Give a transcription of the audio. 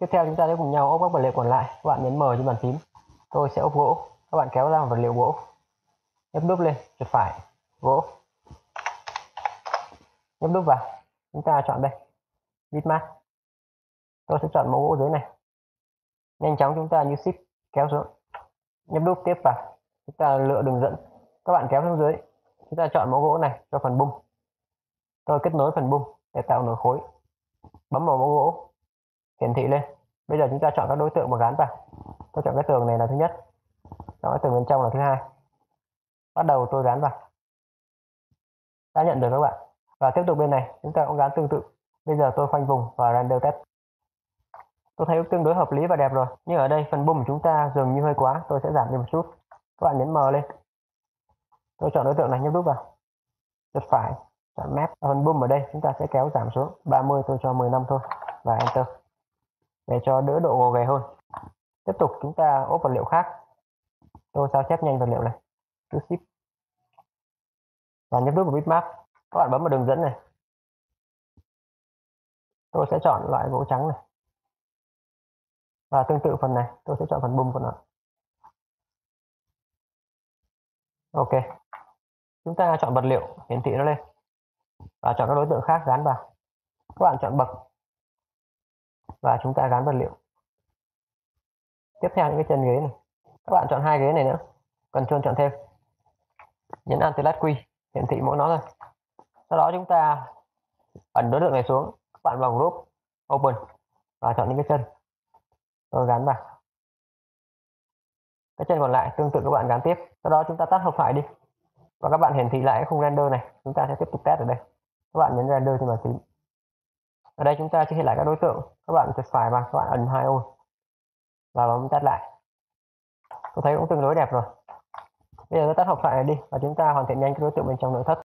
Tiếp theo chúng ta sẽ cùng nhau ốp các vật liệu còn lại. Các bạn nhấn M trên bàn phím. Tôi sẽ ốp gỗ. Các bạn kéo ra một vật liệu gỗ. Nhấp nút lên, chuột phải, gỗ. Nhấp nút vào. Chúng ta chọn đây, bitmap. Tôi sẽ chọn mẫu gỗ dưới này. Nhanh chóng chúng ta như ship kéo xuống. Nhấp nút tiếp vào. Chúng ta lựa đường dẫn. Các bạn kéo xuống dưới. Chúng ta chọn mẫu gỗ này cho phần bung. Tôi kết nối phần bung để tạo nổi khối. Bấm vào mẫu gỗ, hiển thị lên. Bây giờ chúng ta chọn các đối tượng mà gắn vào. Tôi chọn cái tường này là thứ nhất, chọn cái tường bên trong là thứ hai. Bắt đầu tôi gắn vào. Đã nhận được các bạn. Và tiếp tục bên này chúng ta cũng gắn tương tự. Bây giờ tôi khoanh vùng và render test. Tôi thấy tương đối hợp lý và đẹp rồi. Nhưng ở đây phần bung của chúng ta dường như hơi quá. Tôi sẽ giảm đi một chút. Các bạn nhấn M lên. Tôi chọn đối tượng này, nhấp nút vào. Chuột phải, chọn map. Phần bung ở đây chúng ta sẽ kéo giảm xuống 30, tôi cho 15 thôi. Và enter. Để cho đỡ độ gồ ghề hơn. Tiếp tục chúng ta ốp vật liệu khác. Tôi sao chép nhanh vật liệu này. Cứ ship. Và nhấp nút vào bitmap. Các bạn bấm vào đường dẫn này. Tôi sẽ chọn loại gỗ trắng này. Và tương tự phần này, tôi sẽ chọn phần bung của nó. Ok. Chúng ta chọn vật liệu, hiển thị nó lên. Và chọn các đối tượng khác gắn vào. Các bạn chọn bậc. Và chúng ta gắn vật liệu. Tiếp theo những cái chân ghế này. Các bạn chọn hai ghế này nữa. Ctrl chọn thêm. Nhấn Alt Q, hiển thị mỗi nó thôi. Sau đó chúng ta ẩn đối tượng này xuống. Các bạn vào group, open. Và chọn những cái chân. Tôi gắn vào. Cái chân còn lại tương tự các bạn gắn tiếp. Sau đó chúng ta tắt hộp thoại đi. Và các bạn hiển thị lại cái khung render này. Chúng ta sẽ tiếp tục test ở đây. Các bạn nhấn render trên bàn phím. Ở đây chúng ta sẽ hiện lại các đối tượng. Các bạn chuột phải vào, các bạn ấn 2 ô. Và bấm tắt lại. Tôi thấy cũng tương đối đẹp rồi. Bây giờ tôi tắt hộp thoại này đi. Và chúng ta hoàn thiện nhanh cái đối tượng bên trong nội thất.